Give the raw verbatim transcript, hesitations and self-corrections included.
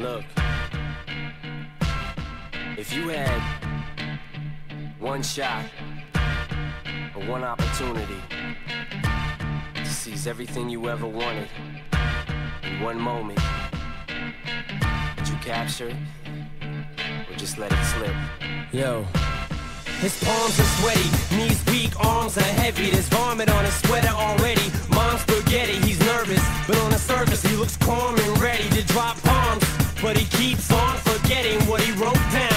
Look, if you had one shot or one opportunity to seize everything you ever wanted in one moment, would you capture it or just let it slip? Yo. His palms are sweaty, knees weak, arms are heavy. There's vomit on his sweater already. Mom's spaghetti, he's nervous, but on the surface he looks calm and ready to drop bombs. But he keeps on forgetting what he wrote down.